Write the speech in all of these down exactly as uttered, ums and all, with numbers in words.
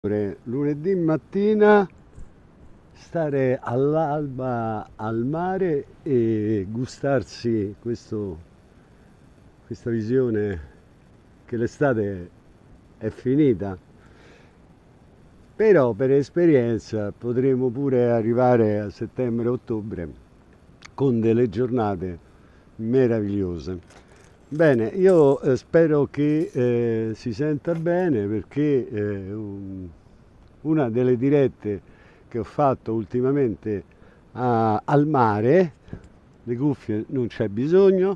Lunedì mattina stare all'alba al mare e gustarsi questo- questa visione che l'estate è finita, però per esperienza potremo pure arrivare a settembre-ottobre con delle giornate meravigliose. Bene, io eh, spero che eh, si senta bene perché eh, un- una delle dirette che ho fatto ultimamente a- al mare, le cuffie non c'è bisogno,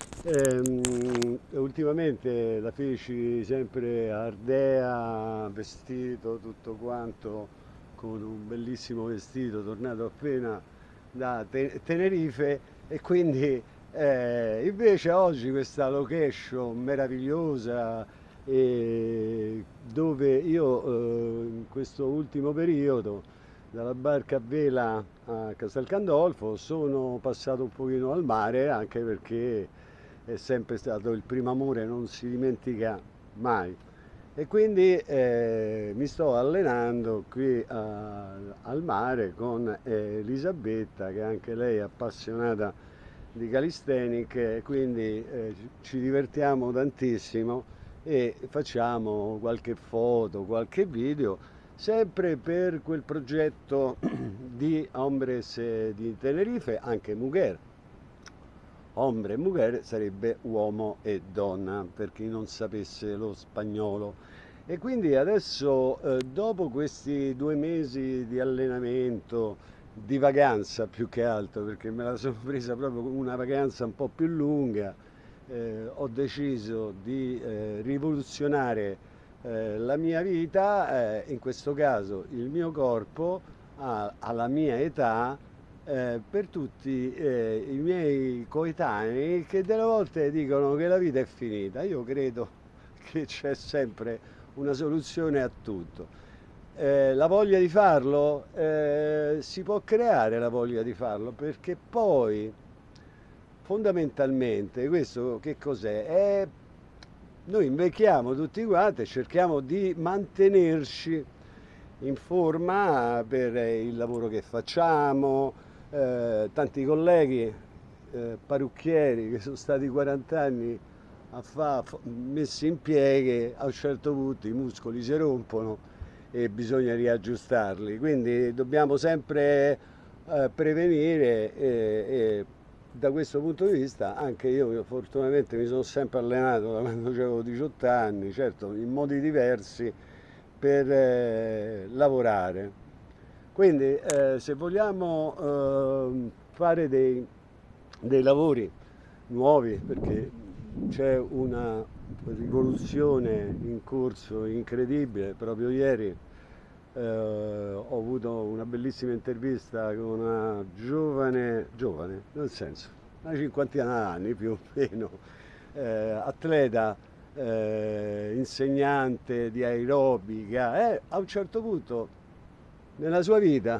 ehm, ultimamente la feci sempre a Ardea, vestito tutto quanto con un bellissimo vestito, tornato appena da Te- Tenerife e quindi eh, invece oggi questa location meravigliosa e dove io eh, in questo ultimo periodo dalla barca a vela a Castel Gandolfo sono passato un pochino al mare anche perché è sempre stato il primo amore, non si dimentica mai. E quindi eh, mi sto allenando qui a- al mare con eh, Elisabetta, che anche lei è appassionata di calisthenic, e quindi eh, ci divertiamo tantissimo e facciamo qualche foto, qualche video, sempre per quel progetto di Hombres di Tenerife, anche Mujer. Hombre e mujer sarebbe uomo e donna, per chi non sapesse lo spagnolo. E quindi adesso, eh, dopo questi due mesi di allenamento, di vacanza più che altro, perché me la sono presa proprio come una vacanza un po' più lunga, eh, ho deciso di eh, rivoluzionare eh, la mia vita, eh, in questo caso il mio corpo, a- alla mia età, eh, per tutti eh, i miei coetanei che delle volte dicono che la vita è finita. Io credo che c'è sempre una soluzione a tutto. Eh, la voglia di farlo, eh, si può creare la voglia di farlo perché poi fondamentalmente questo che cos'è? È noi invecchiamo tutti quanti e cerchiamo di mantenerci in forma per il lavoro che facciamo. Eh, tanti colleghi eh, parrucchieri che sono stati quaranta anni a fa, messi in pieghe, a un certo punto i muscoli si rompono e bisogna riaggiustarli. Quindi dobbiamo sempre eh, prevenire e, e da questo punto di vista anche io fortunatamente mi sono sempre allenato da quando avevo diciotto anni, certo in modi diversi per eh, lavorare. Quindi eh, se vogliamo eh, fare dei, dei lavori nuovi, perché c'è una rivoluzione in corso incredibile, proprio ieri eh, ho avuto una bellissima intervista con una giovane, giovane, nel senso, una cinquantina d'anni più o meno, eh, atleta, eh, insegnante di aerobica e a un certo punto nella sua vita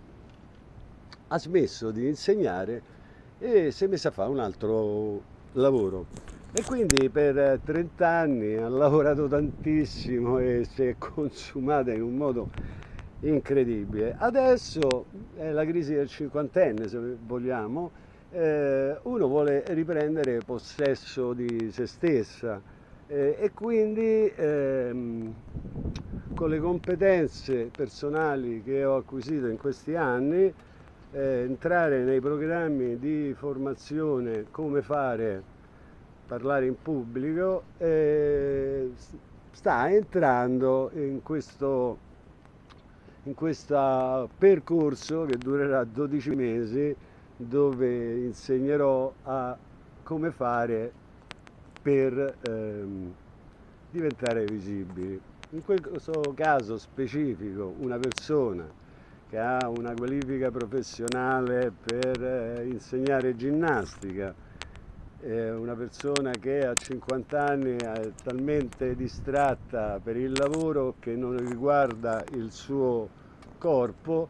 ha smesso di insegnare e si è messa a fare un altro lavoro. E quindi per trenta anni ha lavorato tantissimo e si è consumata in un modo incredibile. Adesso è la crisi del cinquantenne, se vogliamo, eh, uno vuole riprendere possesso di se stessa eh, e quindi ehm, con le competenze personali che ho acquisito in questi anni, eh, entrare nei programmi di formazione come fare parlare in pubblico, eh, sta entrando in questo, in questo percorso che durerà dodici mesi dove insegnerò a come fare per ehm, diventare visibili. In questo caso specifico una persona che ha una qualifica professionale per eh, insegnare ginnastica, eh, una persona che a cinquanta anni è talmente distratta per il lavoro che non riguarda il suo corpo,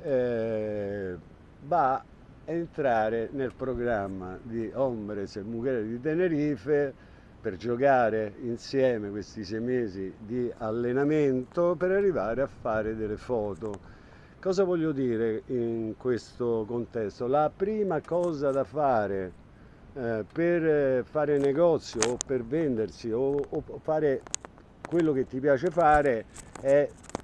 eh, va a entrare nel programma di Hombres e Mujeres di Tenerife per giocare insieme questi sei mesi di allenamento per arrivare a fare delle foto. Cosa voglio dire in questo contesto? La prima cosa da fare eh, per eh, fare negozio o per vendersi o, o fare quello che ti piace fare è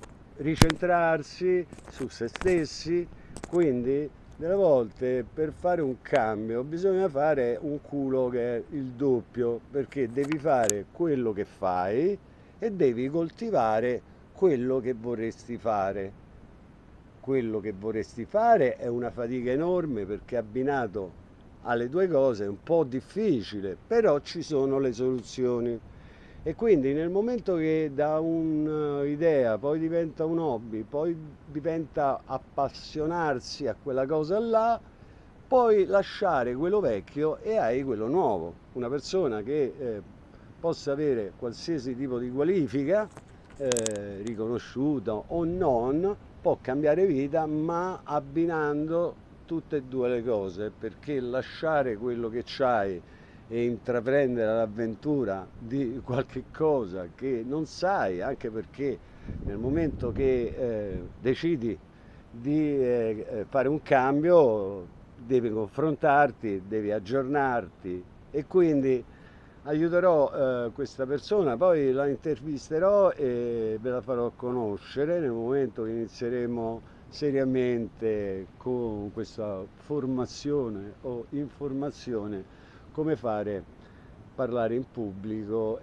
ricentrarsi su se stessi, quindi delle volte per fare un cambio bisogna fare un culo che è il doppio, perché devi fare quello che fai e devi coltivare quello che vorresti fare. Quello che vorresti fare è una fatica enorme perché abbinato alle due cose è un po' difficile, però ci sono le soluzioni. E quindi nel momento che da un'idea poi diventa un hobby, poi diventa appassionarsi a quella cosa là, puoi lasciare quello vecchio e hai quello nuovo. Una persona che eh, possa avere qualsiasi tipo di qualifica, eh, riconosciuta o non, può cambiare vita, ma abbinando tutte e due le cose, perché lasciare quello che c'hai e intraprendere l'avventura di qualche cosa che non sai, anche perché nel momento che eh, decidi di eh, fare un cambio devi confrontarti, devi aggiornarti e quindi aiuterò eh, questa persona, poi la intervisterò e ve la farò conoscere nel momento che inizieremo seriamente con questa formazione o informazione come fare parlare in pubblico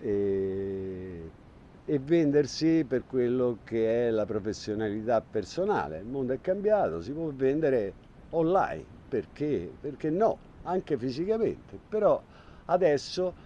e, e vendersi per quello che è la professionalità personale. Il mondo è cambiato, si può vendere online, perché? Perché no, anche fisicamente, però adesso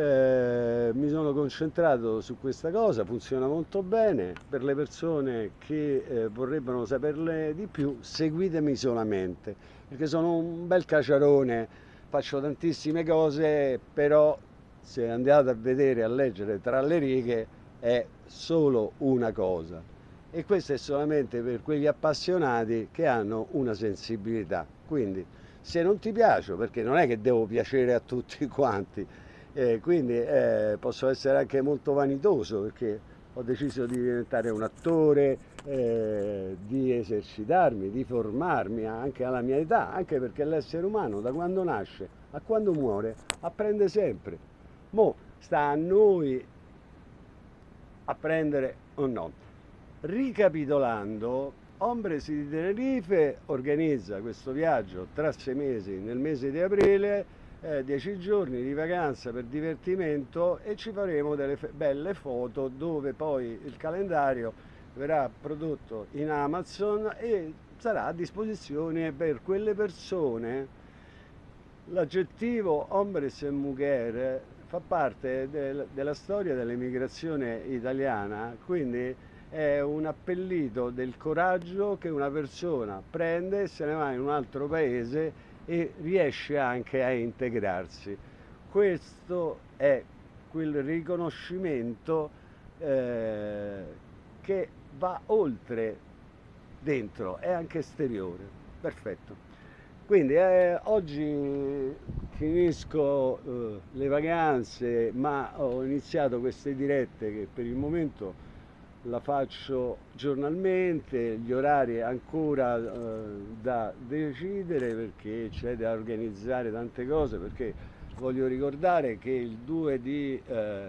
eh, mi sono concentrato su questa cosa, funziona molto bene. Per le persone che eh, vorrebbero saperne di più, seguitemi solamente, perché sono un bel caciarone, faccio tantissime cose, però se andate a vedere, a leggere tra le righe, è solo una cosa. E questo è solamente per quegli appassionati che hanno una sensibilità. Quindi, se non ti piace, perché non è che devo piacere a tutti quanti, eh, quindi eh, posso essere anche molto vanitoso perché ho deciso di diventare un attore, eh, di esercitarmi, di formarmi anche alla mia età, anche perché l'essere umano da quando nasce a quando muore apprende sempre. Mo sta a noi apprendere o no. Ricapitolando, Hombres di Tenerife organizza questo viaggio tra sei mesi, nel mese di aprile, eh, dieci giorni di vacanza per divertimento e ci faremo delle belle foto dove poi il calendario verrà prodotto in Amazon e sarà a disposizione per quelle persone. L'aggettivo hombres e mujer fa parte del, della storia dell'emigrazione italiana, quindi è un appellito del coraggio che una persona prende, se ne va in un altro paese e riesce anche a integrarsi. Questo è quel riconoscimento eh, che va oltre dentro, è anche esteriore. Perfetto. Quindi eh, oggi finisco eh, le vacanze, ma ho iniziato queste dirette che per il momento la faccio giornalmente, gli orari ancora eh, da decidere perché c'è da organizzare tante cose, perché voglio ricordare che il due di eh,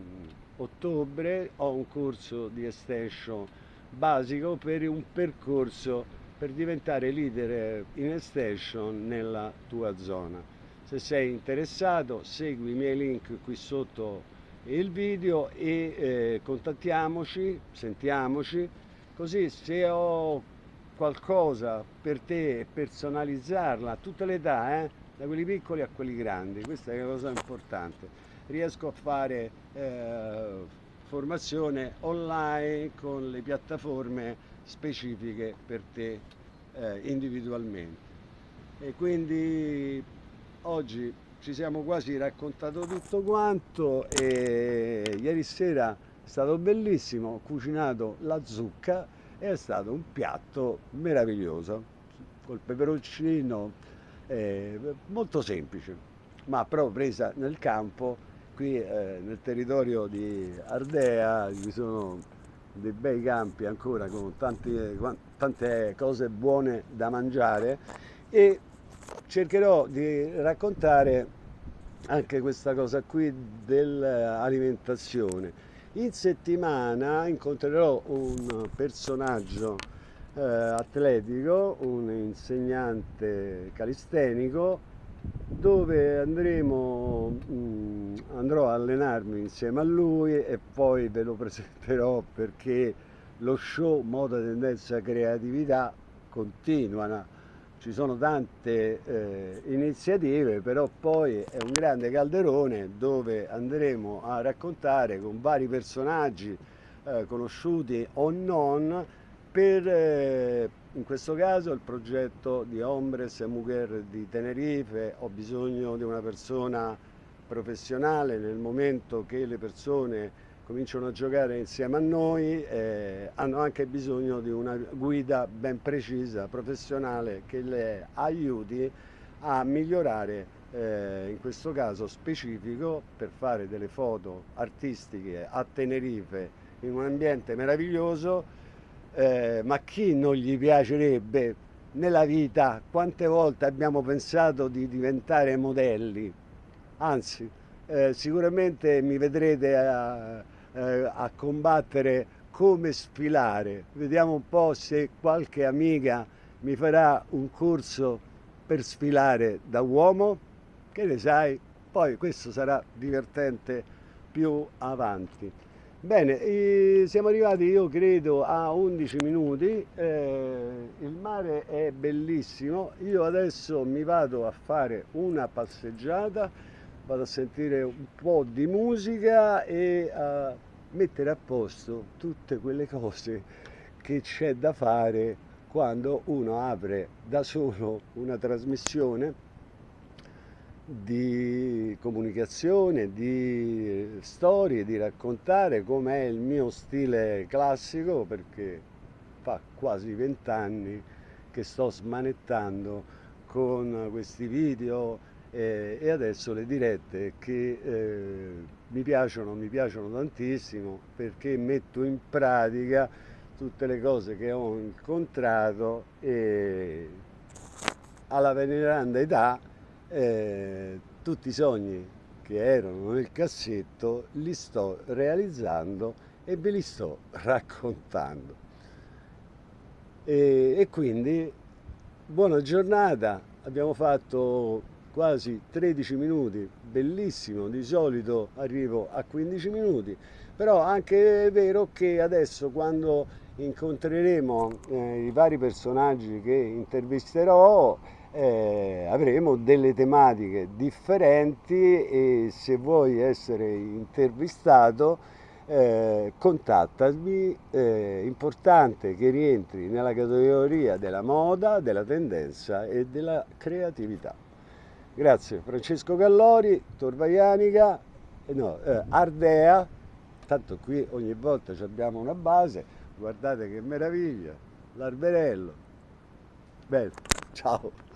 ottobre ho un corso di extension basico per un percorso per diventare leader in extension nella tua zona. Se sei interessato, segui i miei link qui sotto il video e eh, contattiamoci, sentiamoci, così se ho qualcosa per te, personalizzarla a tutte le età, eh, da quelli piccoli a quelli grandi, questa è una cosa importante. Riesco a fare eh, formazione online con le piattaforme specifiche per te eh, individualmente. E quindi oggi ci siamo quasi raccontato tutto quanto e ieri sera è stato bellissimo, ho cucinato la zucca e è stato un piatto meraviglioso col peperoncino, eh, molto semplice, ma però presa nel campo qui eh, nel territorio di Ardea ci sono dei bei campi ancora con tanti, tante cose buone da mangiare e cercherò di raccontare anche questa cosa qui dell'alimentazione. In settimana incontrerò un personaggio eh, atletico, un insegnante calistenico, dove andremo, mh, andrò a allenarmi insieme a lui e poi ve lo presenterò perché lo show Moda Tendenza Creatività continua. Ci sono tante eh, iniziative, però poi è un grande calderone dove andremo a raccontare con vari personaggi eh, conosciuti o non per eh, in questo caso il progetto di Hombres e Mujer di Tenerife. Ho bisogno di una persona professionale nel momento che le persone cominciano a giocare insieme a noi, eh, hanno anche bisogno di una guida ben precisa, professionale, che le aiuti a migliorare, eh, in questo caso specifico, per fare delle foto artistiche a Tenerife in un ambiente meraviglioso. Eh, ma chi non gli piacerebbe nella vita? Quante volte abbiamo pensato di diventare modelli? Anzi, eh, sicuramente mi vedrete a, eh, a combattere come sfilare. Vediamo un po' se qualche amica mi farà un corso per sfilare da uomo. Che ne sai? Poi questo sarà divertente più avanti. Bene, eh, siamo arrivati, io credo, a undici minuti, eh, il mare è bellissimo, io adesso mi vado a fare una passeggiata, vado a sentire un po' di musica e a mettere a posto tutte quelle cose che c'è da fare quando uno apre da solo una trasmissione di comunicazione, di storie, di raccontare, come è il mio stile classico, perché fa quasi vent'anni che sto smanettando con questi video eh, e adesso le dirette che eh, mi piacciono, mi piacciono tantissimo perché metto in pratica tutte le cose che ho incontrato e alla veneranda età eh, tutti i sogni che erano nel cassetto li sto realizzando e ve li sto raccontando. E, e quindi buona giornata, abbiamo fatto quasi tredici minuti, bellissimo, di solito arrivo a quindici minuti, però anche è vero che adesso quando incontreremo eh, i vari personaggi che intervisterò eh, avremo delle tematiche differenti e se vuoi essere intervistato eh, contattami, è importante che rientri nella categoria della moda, della tendenza e della creatività. Grazie, Francesco Gallori, Torvaianica, eh, no, eh, Ardea, tanto qui ogni volta abbiamo una base, guardate che meraviglia, l'alberello. Bene, ciao.